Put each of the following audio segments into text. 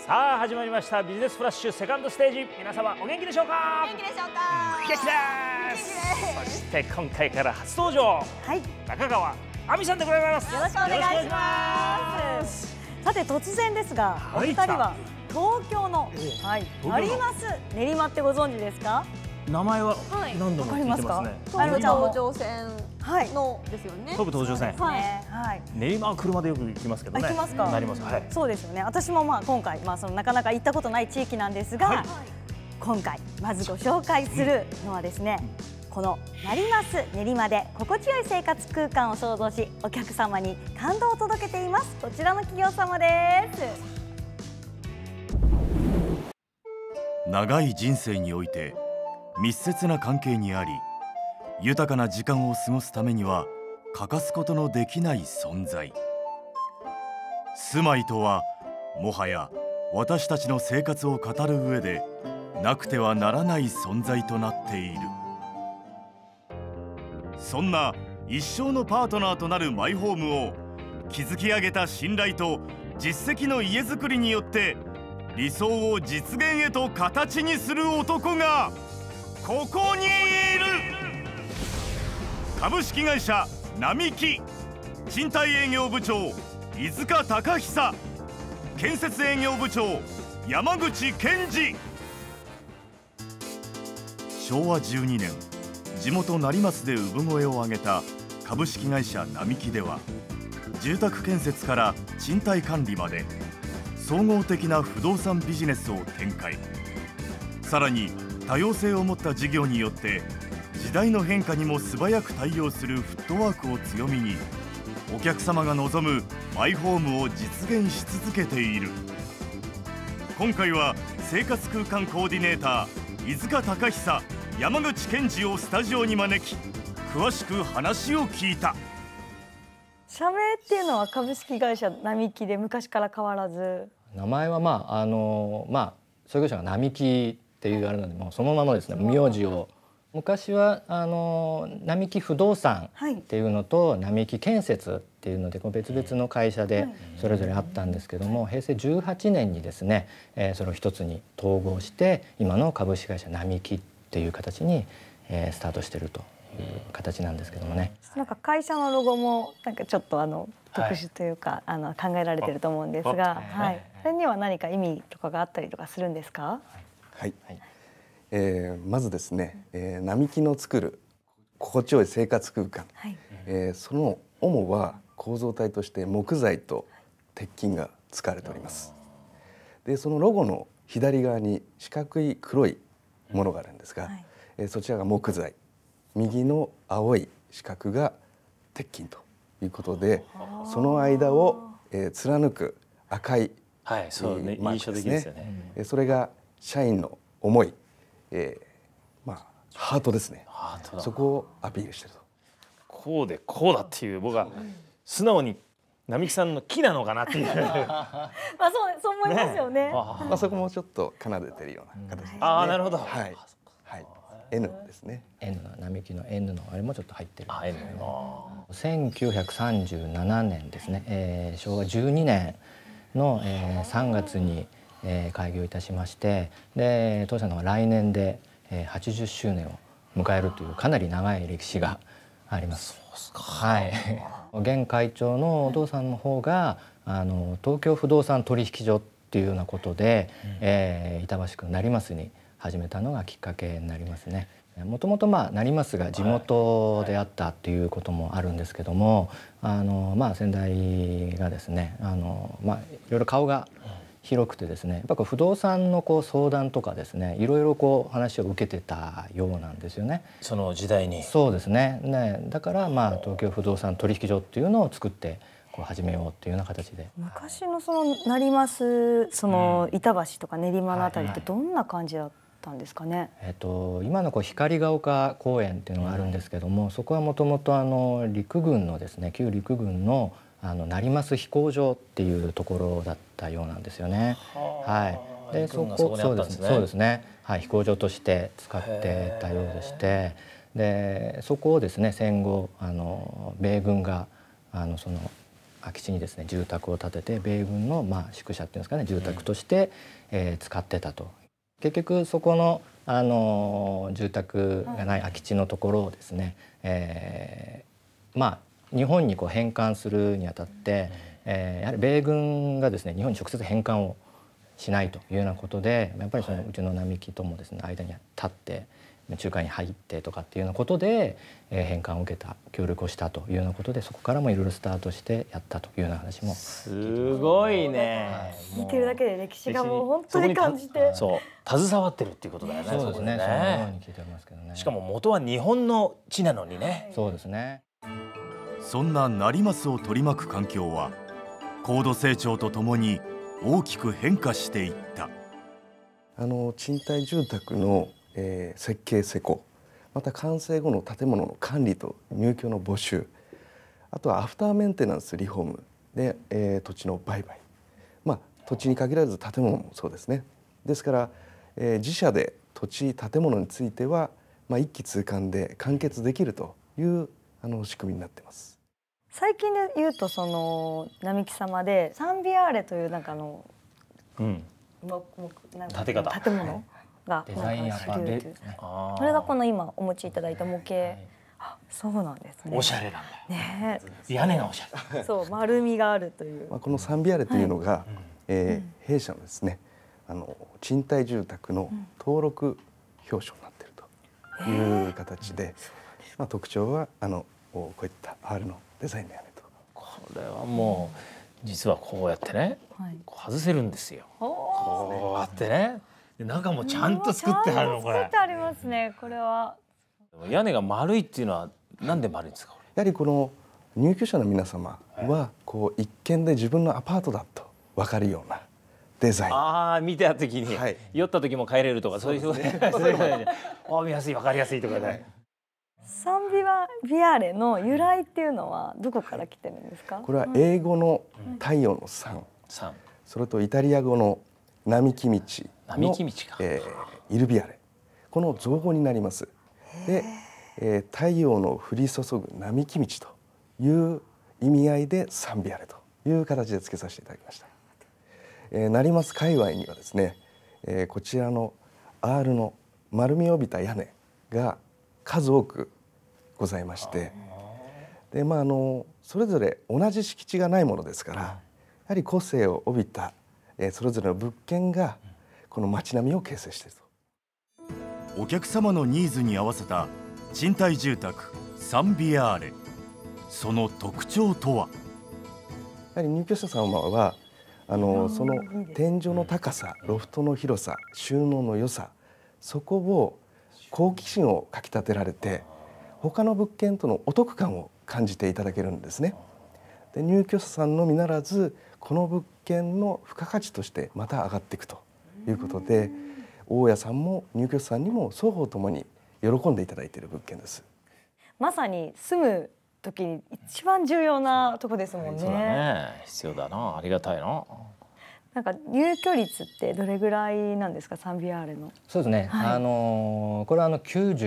さあ始まりましたビジネスフラッシュセカンドステージ。皆様お元気でしょうか？ 元気でしょうか？ 元気です。そして今回から初登場、はい、中川亜美さんでございます。 よろしくお願いします。 さて突然ですが、お二人は東京の、あります練馬ってご存知ですか？ 名前は何度も聞いてますね。 東上線のですよね。 東武東上線。練馬は車でよく行きますけどね。 行きますか？ なります。はい。 そうですよね。私も今回そのなかなか行ったことない地域なんですが、今回まずご紹介するのはですね、このなります練馬で心地よい生活空間を創造し、お客様に感動を届けています。こちらの企業様です。 長い人生において密接な関係にあり、豊かな時間を過ごすためには欠かすことのできない存在。住まいとはもはや私たちの生活を語る上でなくてはならない存在となっている。そんな一生のパートナーとなるマイホームを築き上げた信頼と実績の家づくりによって理想を実現へと形にする男がここにいる。株式会社並木賃貸営業部長飯塚隆久、建設営業部長山口健二。昭和12年地元成増で産声を上げた株式会社並木では、住宅建設から賃貸管理まで総合的な不動産ビジネスを展開。さらに多様性を持った事業によって時代の変化にも素早く対応するフットワークを強みに、お客様が望むマイホームを実現し続けている。今回は生活空間コーディネーター飯塚隆久、山口健二をスタジオに招き、詳しく話を聞いた。 社名っていうのは株式会社並木で昔から変わらず、 名前は創業者が並木っていうあれなので、もうそのままですね、名字を。昔は並木不動産っていうのと並木建設っていうので別々の会社でそれぞれあったんですけども、平成18年にですね、それを一つに統合して今の株式会社並木っていう形にスタートしてるという形なんですけどもね。 なんか会社のロゴもなんかちょっと特殊というか、考えられてると思うんですが、それには何か意味とかがあったりとかするんですか？ はい、まずですね、並木の作る心地よい生活空間、その主は構造体として木材と鉄筋が使われております。でそのロゴの左側に四角い黒いものがあるんですが、そちらが木材、右の青い四角が鉄筋ということで、その間を貫く赤いマークですね。それが社員の思い、ハートですね。そこをアピールしてると。 こうでこうだっていう、僕は素直に並木さんの木なのかなっていうそう思いますよね。 そこもちょっと奏でてるような形ですね。 なるほど。 はい、N ですね。 N の並木の N のあれもちょっと入ってるんですけど、1937年ですね、昭和12年の3月に開業いたしまして、で当社の来年で80周年を迎えるというかなり長い歴史があります。現会長のお父さんの方が東京不動産取引所っていうようなことで、板橋区成増に始めたのがきっかけになりますね。もともと成増が地元であったっていうこともあるんですけども、先代がですねいろいろ顔が広くてですね、やっぱ不動産の相談とかですね、いろいろ話を受けてたようなんですよね。 その時代に。 そうですね。だから東京不動産取引所っていうのを作って始めようっていうような形で。 昔のその成増、板橋とか練馬のあたりってどんな感じだったんですかね？ 今の光が丘公園っていうのがあるんですけども、そこはもともと陸軍のですね、旧陸軍の成増飛行場っていうところだったようなんですよね。でそうですね。飛行場として使ってたようでして、でそこをですね戦後米軍がその空き地にですね住宅を建てて米軍の宿舎っていうんですかね住宅として、使ってたと。結局そこの住宅がない空き地のところをですね、日本に返還するにあたって、やはり米軍がですね日本に直接返還をしないというようなことでやっぱりうちの並木ともですね間に立って仲介に入ってとかっていうようなことで、返還を受けた協力をしたというようなことでそこからもいろいろスタートしてやったというような話もすごいね。 聞いてるだけで歴史がもう本当に感じてそう携わってるっていうことだよね。 そうですね。そのように聞いておりますけどね。 しかも元は日本の地なのにね。 そうですね。 そんな成増を取り巻く環境は高度成長とともに大きく変化していった。 賃貸住宅の、設計施工、また完成後の建物の管理と入居の募集、あとはアフターメンテナンスリフォームで、土地の売買、土地に限らず建物もそうですね。ですから、自社で土地建物については、一気通貫で完結できるという仕組みになっています。 最近で言うと並木様でサンビアーレという建て方建物がデザインアパート、 これがこの今お持ちいただいた模型。そうなんですね。 おしゃれなんだよね。屋根がおしゃれ。 そう丸みがあるという。 このサンビアーレというのが、弊社のですね賃貸住宅の登録表彰になっているという形で、特徴はこういった R のデザインの屋根と。 これはもう実はこうやってね、外せるんですよ。こうやってね。中もちゃんと作ってあるのこれ。 作ってありますね。これは。 屋根が丸いっていうのはなんで丸いんですか。 やはりこの入居者の皆様は一見で自分のアパートだと分かるようなデザイン。 見た時に、酔った時も帰れるとかそういうふうに見やすい分かりやすいとかね。 サンビアーレの由来っていうのはどこから来てるんですか。 これは英語の太陽の山、それとイタリア語の並木道のイルビアレ、この造語になります。で、太陽の降り注ぐ並木道という意味合いでサンビアレという形で付けさせていただきました。成増界隈にはですね、こちらの R の丸みを帯びた屋根が数多くございまして、でそれぞれ同じ敷地がないものですから、やはり個性を帯びた、それぞれの物件がこの街並みを形成していると。 お客様のニーズに合わせた賃貸住宅サンビアーレ、その特徴とは。 やはり入居者様はその天井の高さ、ロフトの広さ、収納の良さ、そこを好奇心をかきたてられて他の物件とのお得感を感じていただけるんですね。で入居者さんのみならずこの物件の付加価値としてまた上がっていくということで、大家さんも入居者さんにも双方ともに喜んでいただいている物件です。 まさに住む時に一番重要なとこですもんね。 そうだね、必要だな、ありがたいな。 入居率ってどれぐらいなんですか、サンビアーレの。 そうですね、これは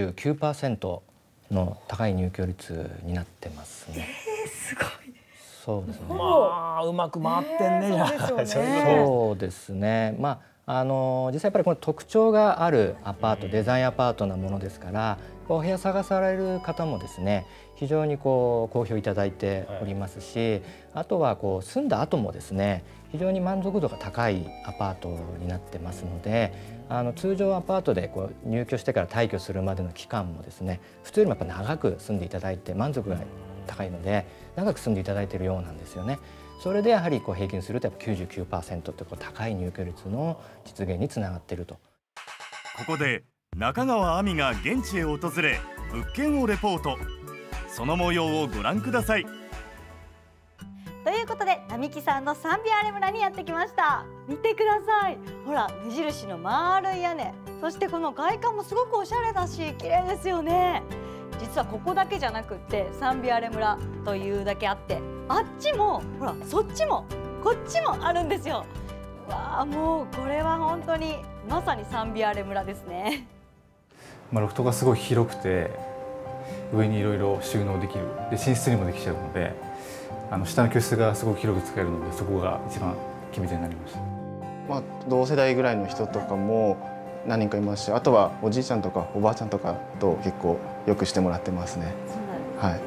99% の高い入居率になってますね。 すごい。 そうですね。 うまく回ってんねじゃあ。 そうですね。実際やっぱりこの特徴があるアパート、デザインアパートなものですから、お部屋探される方もですね、非常に好評いただいておりますし、あとは住んだ後もですね、非常に満足度が高いアパートになってますので、通常アパートで入居してから退去するまでの期間もですね、普通よりもやっぱ長く住んでいただいて満足が高いので長く住んでいただいているようなんですよね。それでやはり平均するとやっぱ 99% って高い入居率の実現につながっていると。 ここで中川亜美が現地へ訪れ物件をレポート。その模様をご覧ください。 ということで並木さんのサンビアーレ村にやってきました。見てください、ほら目印の丸い屋根、そしてこの外観もすごくおしゃれだし綺麗ですよね。実はここだけじゃなくってサンビアーレ村というだけあって、あっちもほらそっちもこっちもあるんですよ。わあ、もうこれは本当にまさにサンビアーレ村ですね。 ロフトがすごい広くて、 上にいろいろ収納できる、で寝室にもできちゃうので、下の居室がすごく広く使えるので、そこが一番決め手になりました。 同世代ぐらいの人とかも何人かいますし、あとはおじいちゃんとかおばあちゃんとかと結構よくしてもらってますね。 そうなんです。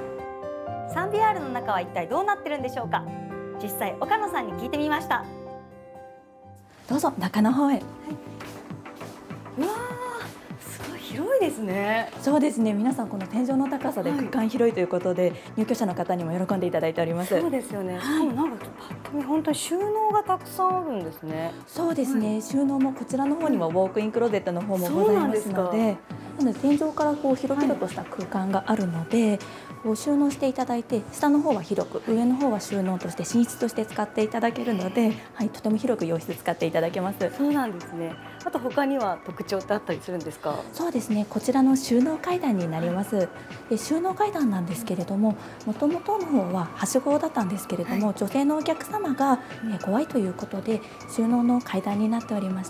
はい。3BR の中は一体どうなってるんでしょうか。実際岡野さんに聞いてみました。どうぞ中の方へ。はい、うわー、すごい広いですね。 そうですね。皆さんこの天井の高さで空間広いということで、入居者の方にも喜んでいただいております。 そうですよね。しかもなんかパッと見本当に収納がたくさんあるんですね。 そうですね。収納もこちらの方にはウォークインクローゼットの方もございますので、なので天井からこう広々とした空間があるので、こう収納していただいて、下の方は広く、上の方は収納として寝室として使っていただけるので、はい、とても広く洋室使っていただけます。 そうなんですね。あと他には特徴ってあったりするんですか？ そうですね。こちらの収納階段になります。で、収納階段なんですけれども、もともとの方ははしごだったんですけれども、女性のお客様が怖いということで収納の階段になっておりまして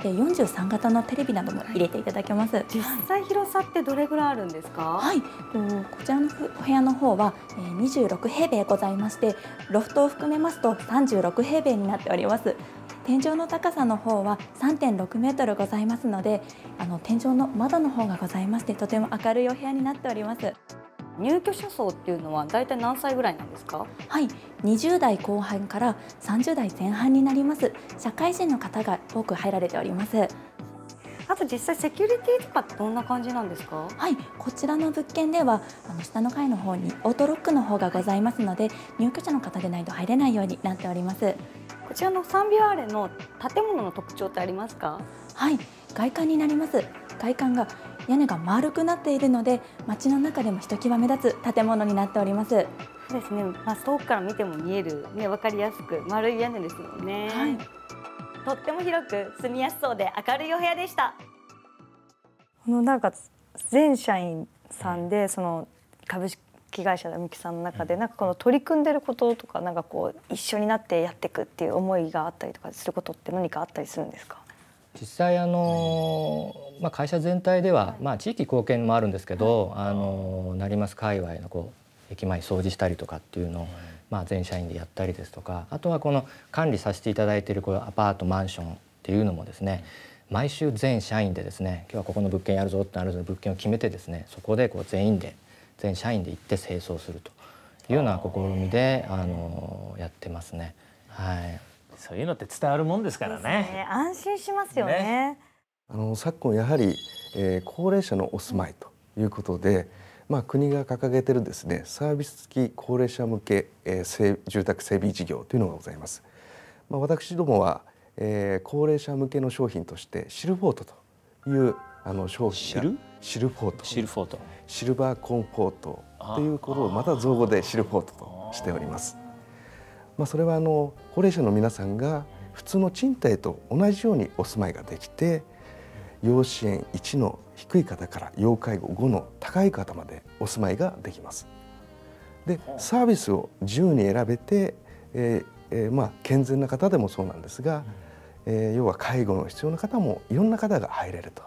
、43型のテレビなども入れていただけます。 実際広さってどれぐらいあるんですか？ はい、こちらのお部屋の方は26平米ございまして、ロフトを含めますと36平米になっております。天井の高さの方は 3.6 メートルございますので、天井の窓の方がございまして、とても明るいお部屋になっております。 入居者層っていうのはだいたい何歳ぐらいなんですか？ はい、20代後半から30代前半になります。社会人の方が多く入られております。 あと実際セキュリティとかってどんな感じなんですか？ はい、こちらの物件では下の階の方にオートロックの方がございますので、入居者の方でないと入れないようになっております。 こちらの3BRの建物の特徴ってありますか？ はい、外観になります。外観が屋根が丸くなっているので、街の中でもひときわ目立つ建物になっております。 そうですね。遠くから見ても見えるね、分かりやすく丸い屋根ですもんね。はい。とっても広く住みやすそうで明るいお部屋でした。なんか全社員さんでその株式会社並木さんの中でなんかこの取り組んでることとか、なんかこう一緒になってやっていくっていう思いがあったりとかすることって何かあったりするんですか？ 実際会社全体では、地域貢献もあるんですけど、成増界隈の駅前掃除したりとかっていうのを、全社員でやったりですとか、あとはこの管理させていただいているアパートマンションっていうのもですね、毎週全社員でですね、今日はここの物件やるぞってなる物件を決めてですね、そこで全社員で行って清掃するというような試みでやってますね。はい。 そういうのって伝わるもんですからね。 安心しますよね。 昨今やはり、高齢者のお住まいということで、国が掲げてるですね、サービス付き高齢者向け、住宅整備事業というのがございます。私どもは、高齢者向けの商品としてシルフォートという商品がシルフォートシルバーコンフォートということをまた造語でシルフォートとしております。それは高齢者の皆さんが普通の賃貸と同じようにお住まいができて、要支援1の低い方から要介護5の高い方までお住まいができます。でサービスを自由に選べて、健全な方でもそうなんですが、要は介護の必要な方もいろんな方が入れると。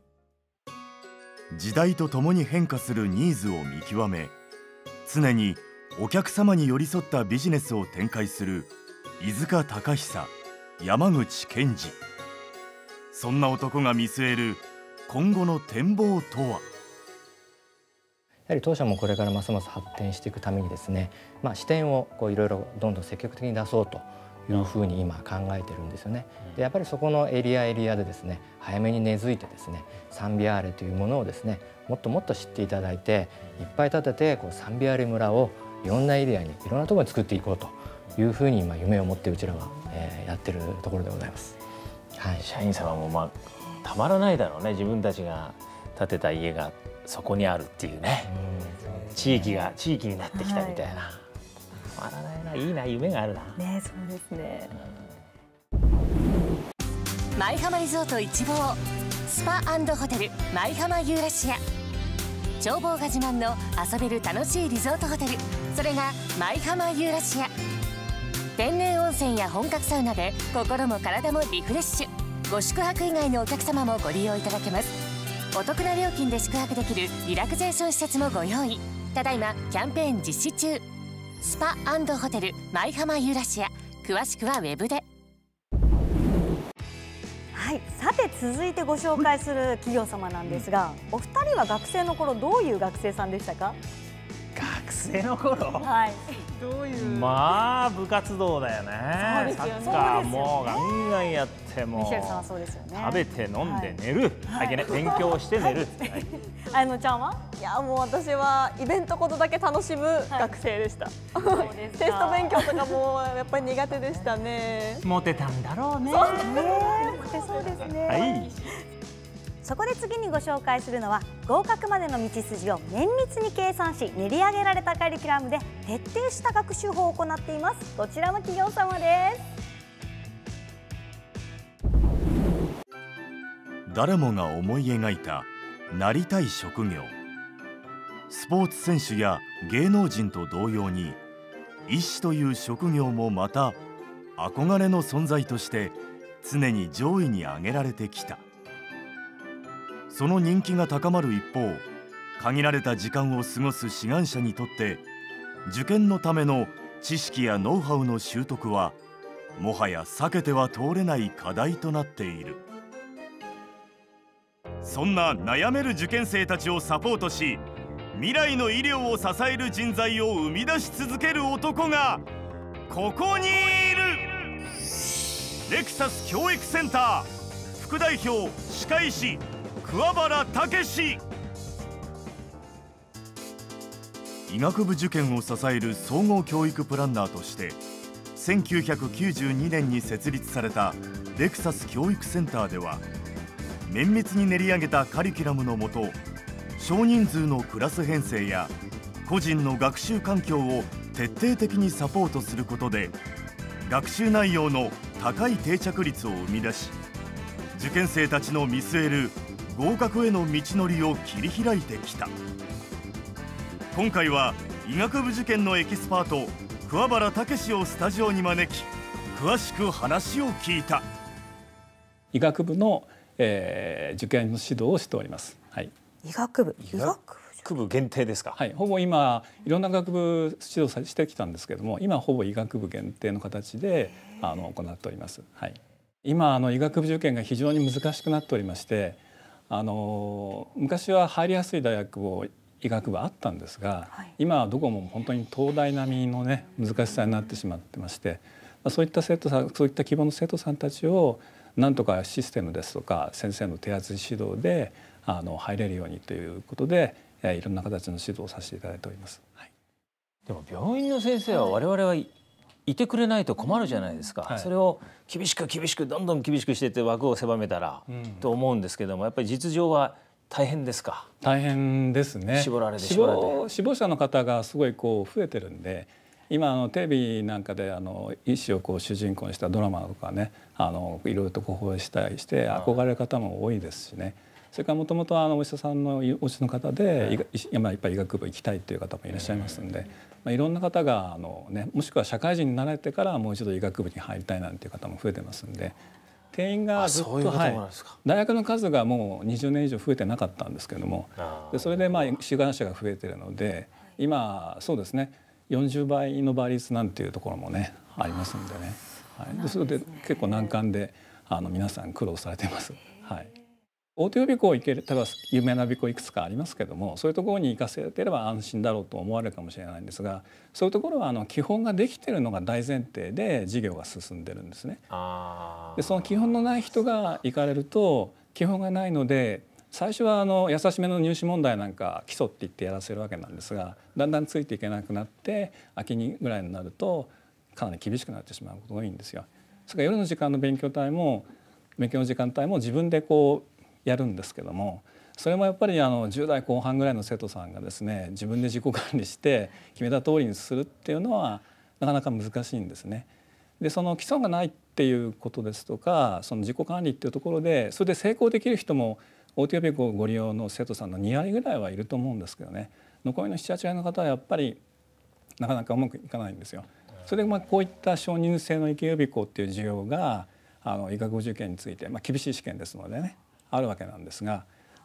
時代とともに変化するニーズを見極め、常にお客様に寄り添ったビジネスを展開する飯塚貴久、山口健二。そんな男が見据える今後の展望とは。 やはり当社もこれからますます発展していくためにですね、視点をいろいろどんどん積極的に出そうというふうに今考えてるんですよね。でやっぱりそこのエリアでですね、早めに根付いてですね、3BRというものをですね、もっともっと知っていただいて、いっぱい建てて3BR村をいろんなエリアにいろんなところに作っていこうというふうに今夢を持ってうちらはやってるところでございます。はい、 社員様もたまらないだろうね。自分たちが建てた家がそこにあるっていうね、地域になってきたみたいな。たまらないな、いいな、夢があるな。 ね、そうですね。 舞浜リゾート一望スパ&ホテル舞浜ユーラシア。眺望が自慢の遊べる楽しいリゾートホテル、それが舞浜ユーラシア。天然温泉や本格サウナで心も体もリフレッシュ。ご宿泊以外のお客様もご利用いただけます。 お得な料金で宿泊できるリラクゼーション施設もご用意。ただいまキャンペーン実施中。スパ&ホテル舞浜ユーラシア、詳しくはウェブで。 はい、さて続いてご紹介する企業様なんですが、お二人は学生の頃どういう学生さんでしたか？ 学生の頃、 はい、 どういう。 まあ部活動だよね。 そうですよねサッカーもガンガンやっても、 ミシェルさんはそうですよね。 食べて飲んで寝る、勉強して寝る。 あやのちゃんは？ いやもう私はイベントことだけ楽しむ学生でした。テスト勉強とかもやっぱり苦手でしたね。 モテたんだろうね。 モテそうですね。 はい。 そこで次にご紹介するのは、合格までの道筋を綿密に計算し練り上げられたカリキュラムで徹底した学習法を行っています。こちらの企業様です。 誰もが思い描いたなりたい職業。スポーツ選手や芸能人と同様に、医師という職業もまた憧れの存在として常に上位に挙げられてきた。その人気が高まる一方、限られた時間を過ごす志願者にとって受験のための知識やノウハウの習得はもはや避けては通れない課題となっている。そんな悩める受験生たちをサポートし、未来の医療を支える人材を生み出し続ける男がここにいる。レクサス教育センター副代表歯科医師桑原武。医学部受験を支える総合教育プランナーとして1992年に設立されたレクサス教育センターでは、綿密に練り上げたカリキュラムのもと、少人数のクラス編成や個人の学習環境を徹底的にサポートすることで、学習内容の高い定着率を生み出し、受験生たちの見据える合格への道のりを切り開いてきた。今回は医学部受験のエキスパート桑原武をスタジオに招き、詳しく話を聞いた。 医学部の、受験の指導をしております。はい。 医学部限定ですか？ はい。ほぼ今いろんな学部指導してきたんですけども、今ほぼ医学部限定の形で行っております。はい。今医学部受験が非常に難しくなっておりまして、昔は入りやすい大学を医学部あったんですが、今はどこも本当に東大並みのね難しさになってしまってまして、そういった生徒さん、そういった希望の生徒さんたちをなんとかシステムですとか先生の手厚い指導で入れるようにということで、いろんな形の指導をさせていただいております。はい、 でも病院の先生は我々はいてくれないと困るじゃないですか。はい、それを厳しくどんどん厳しくしていって枠を狭めたら、と思うんですけども、やっぱり実情は大変ですか？ 大変ですね。 絞られて死亡者の方がすごい増えてるんで、今テレビなんかで医師を主人公にしたドラマとかね、いろいろと放映したりして憧れる方も多いですしね。それからもともとお医者さんのお家の方でやっぱり医学部行きたいという方もいらっしゃいますんで、いろんな方がもしくは社会人になられてからもう一度医学部に入りたいなんていう方も増えてますんで、定員がずっと大学の数がもう20年以上増えてなかったんですけれども、でそれで志願者が増えているので、今そうですね40倍の倍率なんていうところもねありますんでね、はい、でそれで結構難関で皆さん苦労されています。はい、大手予備校行ける、例えば有名な予備校いくつかありますけども、そういうところに行かせてれば安心だろうと思われるかもしれないんですが、そういうところは基本ができているのが大前提で授業が進んでるんですね。でその基本のない人が行かれると、基本がないので最初は優しめの入試問題なんか基礎って言ってやらせるわけなんですが、だんだんついていけなくなって秋にぐらいになるとかなり厳しくなってしまうことが多いんですよ。それから夜の時間の勉強の時間帯も自分でやるんですけども、それもやっぱり10代後半ぐらいの生徒さんがですね、自分で自己管理して決めた通りにするっていうのはなかなか難しいんですね。でその基礎がないっていうことですとか、その自己管理っていうところでそれで成功できる人も大手予備校をご利用の生徒さんの2割ぐらいはいると思うんですけどね、残りの 7,8 割の方はやっぱりなかなかうまくいかないんですよ。それでこういった少人数制の医系予備校っていう授業が医学部受験について、厳しい試験ですのでねあるわけなんですが、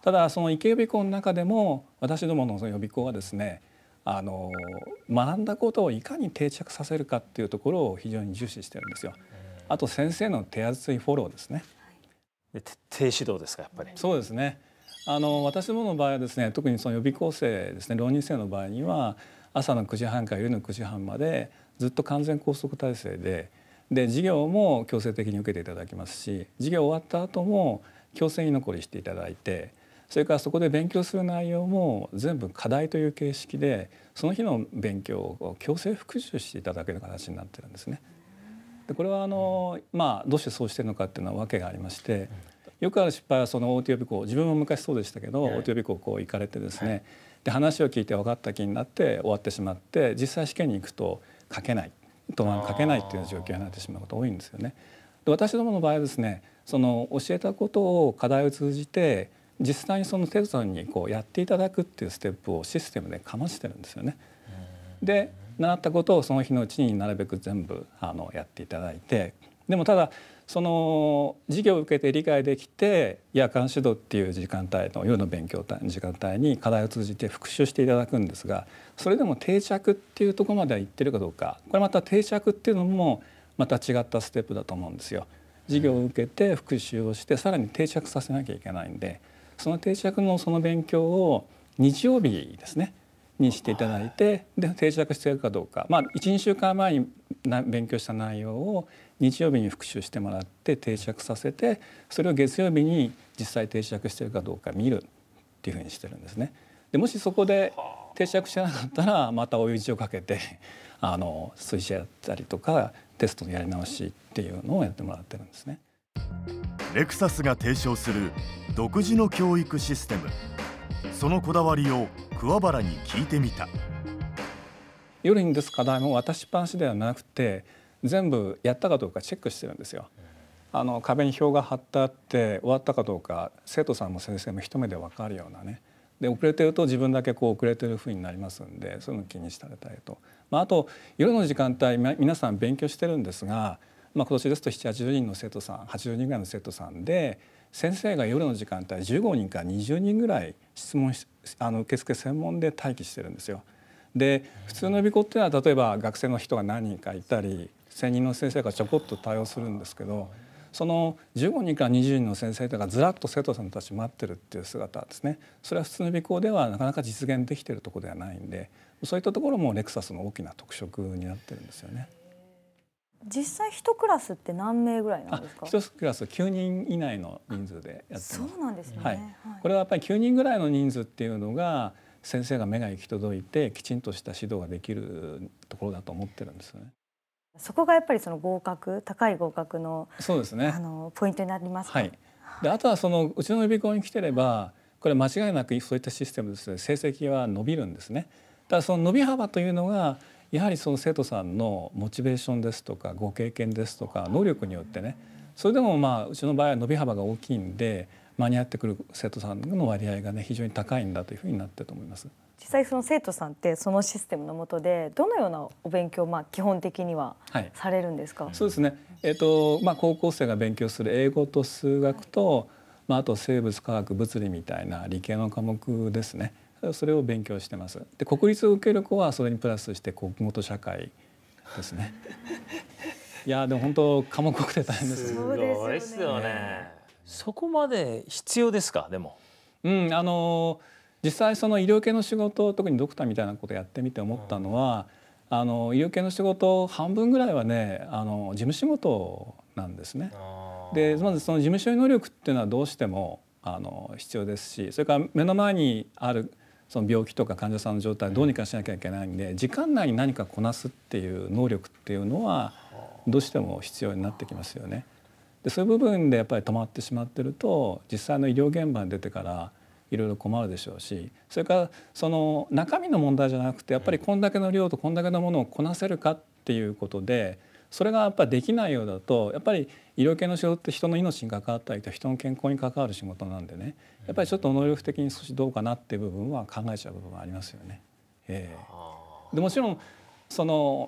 ただその医系予備校の中でも私どものその予備校はですね学んだことをいかに定着させるかっていうところを非常に重視してるんですよ。あと先生の手厚いフォローですね。 で徹底指導ですかやっぱり。 そうですね。私どもの場合はですね、特にその予備校生ですね、浪人生の場合には朝の9時半から夜の9時半までずっと完全拘束体制で授業も強制的に受けていただきますし、授業終わった後も強制居残りしていただいて、それからそこで勉強する内容も全部課題という形式でその日の勉強を強制復習していただける形になってるんですね。でこれはどうしてそうしてるのかっていうのは訳がありまして、よくある失敗はその大手予備校、自分も昔そうでしたけど、大手予備校こう行かれてですね、で話を聞いて分かった気になって終わってしまって、実際試験に行くと書けないと書けないっていう状況になってしまうことが多いんですよね。で私どもの場合はですね、その教えたことを課題を通じて実際にその生徒さんにこうやっていただくっていうステップをシステムでかましてるんですよね。で習ったことをその日のうちになるべく全部やっていただいて、でもただその授業を受けて理解できて夜間指導っていう時間帯の夜の勉強時間帯に課題を通じて復習していただくんですが、それでも定着っていうところまではいってるかどうか、これまた定着っていうのもまた違ったステップだと思うんですよ。授業を受けて復習をしてさらに定着させなきゃいけないんで、その定着のその勉強を日曜日ですねにしていただいて、で定着しているかどうか、1、2週間前に勉強した内容を日曜日に復習してもらって定着させて、それを月曜日に実際定着しているかどうか見るっていうふうにしてるんですね。でもしそこで定着してなかったらまた追い打ちをかけて推薦やったりとかテストのやり直しっていうのをやってもらってるんですね。 レクサスが提唱する独自の教育システム、そのこだわりを桑原に聞いてみた。 夜に出す課題も渡しっぱなしではなくて全部やったかどうかチェックしてるんですよ。壁に表が貼ってあって終わったかどうか生徒さんも先生も一目で分かるようなね。で遅れてると自分だけこう遅れてるふうになりますんで、そういうのを気にしてあげたいと。あと夜の時間帯皆さん勉強してるんですが、今年ですと7、80人の生徒さん、80人ぐらいの生徒さんで先生が夜の時間帯15人から20人ぐらい質問受付専門で待機してるんですよ。で普通の予備校っていうのは例えば学生の人が何人かいたり専任の先生がちょこっと対応するんですけど、その15人から20人の先生がずらっと生徒さんたち待ってるっていう姿ですね、それは普通の予備校ではなかなか実現できているところではないんで、そういったところもレクサスの大きな特色になってるんですよね。 実際1クラスって何名ぐらいなんですか ？1クラス9人以内の人数でやってます。 そうなんですね。 はい、これはやっぱり9人ぐらいの人数っていうのが先生が目が行き届いてきちんとした指導ができるところだと思ってるんですよね。 そこがやっぱりその高い合格のそうですね、 ポイントになりますか？ はい。であとはそのうちの予備校に来てればこれ間違いなくそういったシステムですね、成績は伸びるんですね。ただその伸び幅というのがやはりその生徒さんのモチベーションですとかご経験ですとか能力によってね、それでもうちの場合は伸び幅が大きいんで間に合ってくる生徒さんの割合がね非常に高いんだというふうになってると思います。 実際その生徒さんってそのシステムの下でどのようなお勉強基本的にはされるんですか？ そうですね。高校生が勉強する英語と数学と、あと生物科学物理みたいな理系の科目ですね。それを勉強してます。で国立を受ける子はそれにプラスして国語と社会ですね。いやでも本当科目多くて大変です。 すごいですよね。そこまで必要ですか？でも。 実際その医療系の仕事、特にドクターみたいなことをやってみて思ったのは、医療系の仕事半分ぐらいはね事務仕事なんですね。でまずその事務処理能力っていうのはどうしても必要ですし、それから目の前にあるその病気とか患者さんの状態をどうにかしなきゃいけないんで、時間内に何かこなすっていう能力っていうのはどうしても必要になってきますよね。でそういう部分でやっぱり止まってしまってると実際の医療現場に出てからいろいろ困るでしょうし、それからその中身の問題じゃなくてやっぱりこんだけの量とこんだけのものをこなせるかっていうことで、それがやっぱりできないようだとやっぱり医療系の仕事って人の命に関わったりと人の健康に関わる仕事なんでね、やっぱりちょっと能力的に少しどうかなっていう部分は考えちゃう部分はありますよね。でもちろんその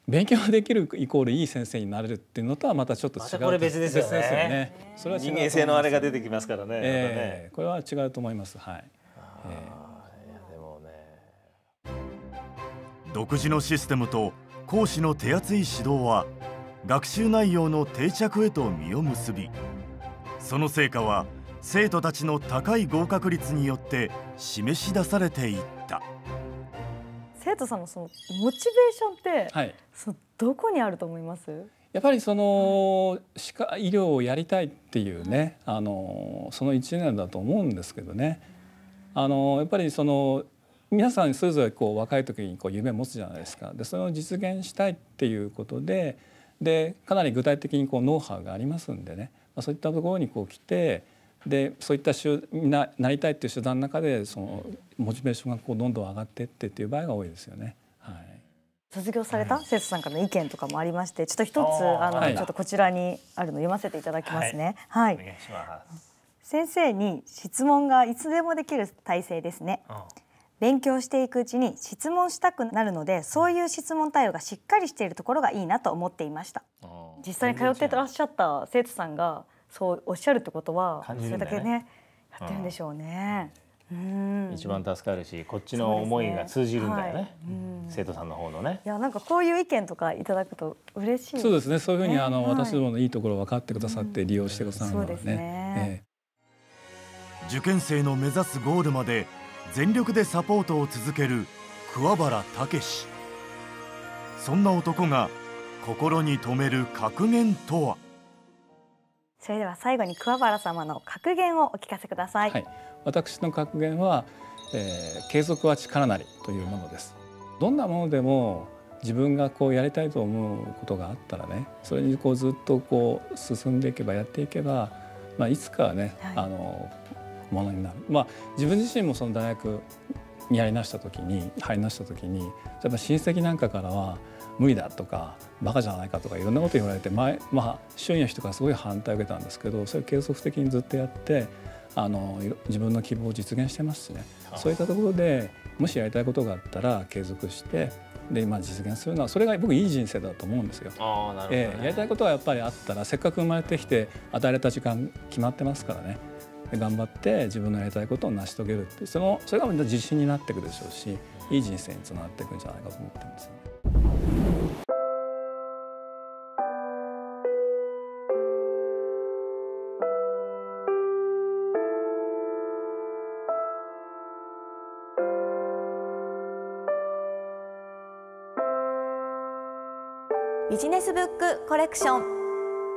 勉強できるイコールいい先生になれるっていうのとはまたちょっと違う。 これ別ですよね。 それは人間性のあれが出てきますからね。 これは違うと思います。はい。 でもね、 独自のシステムと講師の手厚い指導は学習内容の定着へと実を結び、その成果は生徒たちの高い合格率によって示し出されていった。 生徒さんのそのモチベーションって、はい、どこにあると思います？ やっぱりその歯科医療をやりたいっていうね、その1年だと思うんですけどね。やっぱりその皆さんそれぞれこう若い時にこう夢を持つじゃないですか。でそれを実現したいっていうことで、かなり具体的にこうノウハウがありますんでね、そういったところにこう来て、でそういったなりたいっていう手段の中でそのモチベーションがこうどんどん上がっていってっていう場合が多いですよね。はい、卒業された生徒さんからの意見とかもありまして、ちょっと一つちょっとこちらにあるの読ませていただきますね。はい。お願いします。先生に質問がいつでもできる体制ですね。勉強していくうちに質問したくなるので、そういう質問対応がしっかりしているところがいいなと思っていました。実際に通っていらっしゃった生徒さんがそうおっしゃるってことは、それだけねやってるんでしょうね。 一番助かるし、こっちの思いが通じるんだよね。生徒さんの方のね。 いや、なんかこういう意見とかいただくと嬉しい。 そうですね。そういうふうに私どものいいところを分かってくださって利用してくださるのはね。 受験生の目指すゴールまで全力でサポートを続ける桑原武史。そんな男が心に留める格言とは。 それでは最後に桑原様の格言をお聞かせください。はい、 私の格言は、継続は力なりというものです。どんなものでも自分がこうやりたいと思うことがあったらね、それにこうずっとこう進んでいけばやっていけば、いつかはね、ものになる。自分自身もその大学に入りました時にやっぱ親戚なんかからは無理だとかバカじゃないかとかいろんなこと言われて、周囲の人からすごい反対を受けたんですけど、それを継続的にずっとやって自分の希望を実現してますしね。そういったところでもしやりたいことがあったら継続して実現するのは、それが僕いい人生だと思うんですよ。やりたいことがやっぱりあったら、せっかく生まれてきて与えられた時間決まってますからね。頑張って自分のやりたいことを成し遂げるって、それが自信になっていくでしょうし、いい人生につながっていくんじゃないかと思ってます。 ビジネスブックコレクション。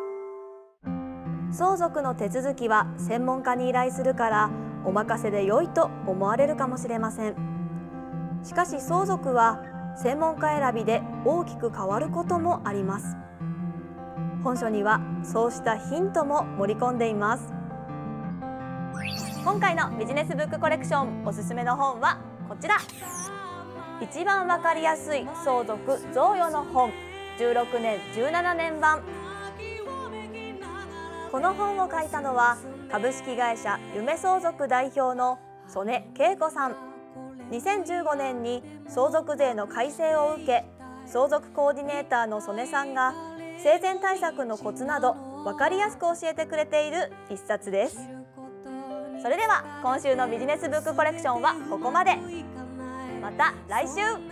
相続の手続きは専門家に依頼するからお任せで良いと思われるかもしれません。しかし相続は専門家選びで大きく変わることもあります。本書にはそうしたヒントも盛り込んでいます。今回のビジネスブックコレクションおすすめの本はこちら。一番わかりやすい相続贈与の本、16年17年版。この本を書いたのは株式会社夢相続代表の曽根恵子さん。2015年に相続税の改正を受け、相続コーディネーターの曽根さんが生前対策のコツなど分かりやすく教えてくれている一冊です。それでは今週のビジネスブックコレクションはここまで。また来週。